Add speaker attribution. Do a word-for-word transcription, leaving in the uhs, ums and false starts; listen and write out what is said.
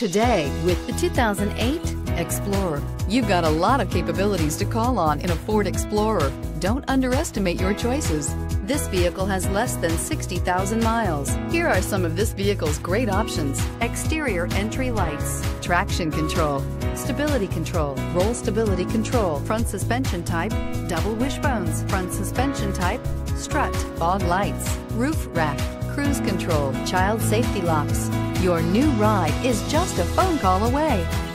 Speaker 1: today with the two thousand eight Explorer. You've got a lot of capabilities to call on in a Ford Explorer. Don't underestimate your choices. This vehicle has less than sixty thousand miles. Here are some of this vehicle's great options: exterior entry lights, traction control, stability control, roll stability control, front suspension type, double wishbones, front suspension type, strut, fog lights, roof rack, cruise control, child safety locks. Your new ride is just a phone call away.